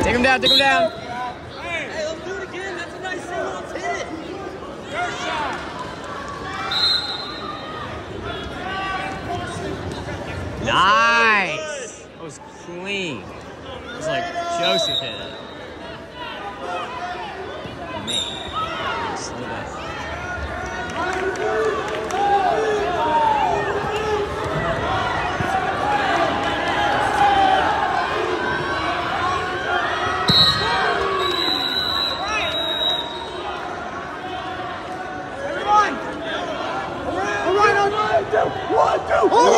Take him down, take him down. Hey, let's do it again. That's a nice single. Let's hit it. Your shot. Nice. That was clean. It was like Joseph hit it. Me. Slow down. One, two.